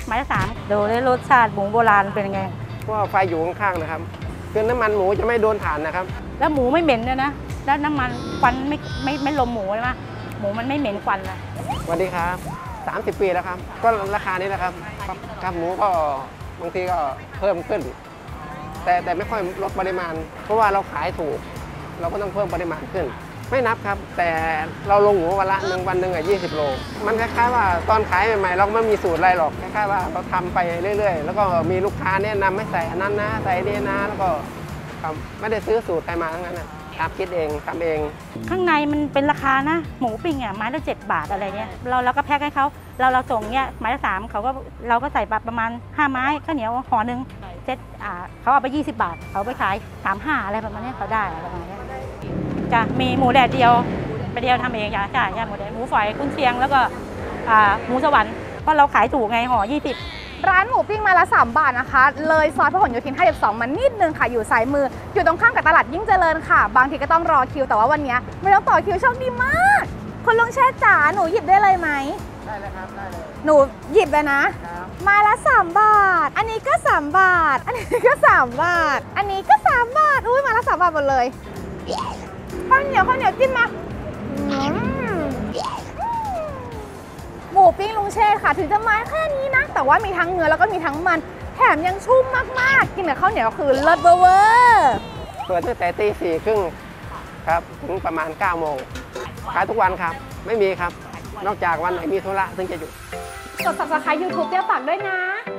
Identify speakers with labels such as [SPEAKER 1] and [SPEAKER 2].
[SPEAKER 1] ไม้ละ3ดูเลยรสชาติหมูโบราณเป็นยังไง
[SPEAKER 2] ก็ไฟอยู่ข้างๆนะครับคือน้ำมันหมูจะไม่โดนถ่านนะครับ
[SPEAKER 1] แล้วหมูไม่เหม็นเลยนะแล้วน้ำมันควันไม่ลมหมูใช่ไหมหมูมันไม่เหม็นควันเลย
[SPEAKER 2] สวัสดีครับ30 ปีแล้วครับก็ราคานี้แหละครับหมูก็บางทีก็เพิ่มขึ้นแต่ไม่ค่อยลดปริมาณเพราะว่าเราขายถูกเราก็ต้องเพิ่มปริมาณขึ้นไม่นับครับแต่เราลงหมูวันหนึ่ง20 โลมันคล้ายๆว่าตอนขายใหม่ๆเราไม่มีสูตรอะไรหรอกคล้ายๆว่าเราทำไปเรื่อยๆแล้วก็มีลูกค้าแนะนำให้ใส่อันนั้นนะใส่นี่นะแล้วก็ไม่ได้ซื้อสูตรใครมาทั้งนั้นนะครับคิดเองทำเอง
[SPEAKER 1] ข้างในมันเป็นราคานะหมูปิ้งอ่ะไม้ละ7 บาทอะไรเงี้ยเราก็แพ็คให้เขาเราส่งเนี้ยไม้ละ3เราก็ใส่ประมาณ5 ไม้ข้าวเหนียวห่อหนึ่งเซ็ตเขาเอาไป20 บาทเขาไปขาย35อะไรประมาณนี้เขาได้ประมาณนี้จะมีหมูแดดเดียวไปเดียวทำเองใช่หมูแดดหมูฝอยกุนเชียงแล้วก็หมูสวรรค์เพราะเราขายถูกไงห่อ20
[SPEAKER 3] ร้านหมูปิ้งไม้ละ3 บาทนะคะเลยซอยพหลโยธิน52มานิดนึงค่ะอยู่ซ้ายมืออยู่ตรงข้ามกับตลาดยิ่งเจริญค่ะบางทีก็ต้องรอคิวแต่ว่าวันนี้ไม่ต้องต่อคิวโชคดีมากคุณลุงเชษจ๋าหนูหยิบได้เลยไหม
[SPEAKER 2] ได้เลยครับได้เลย
[SPEAKER 3] หนูหยิบเลยนะไม้ละ3 บาทอันนี้ก็3 บาทอันนี้ก็3 บาทอันนี้ก็3 บาทอุ้ยไม้ละ3 บาทหมดเลยข้าวเหนียวจิ้มมาหมูปิ้งลุงเชษค่ะถึงจะไม้แค่นี้นะแต่ว่ามีทั้งเนื้อแล้วก็มีทั้งมันแถมยังชุ่มมากๆกินกับข้าวเหนียวคือเลิศเวอร์
[SPEAKER 2] เปิดตั้งแต่ตี 4:30ครับถึงประมาณ9 โมงขายทุกวันครับไม่มีครับนอกจากวันไหนมีธุระถึงจะหยุด
[SPEAKER 3] กด Subscribe YouTube เตี้ยปากด้วยนะ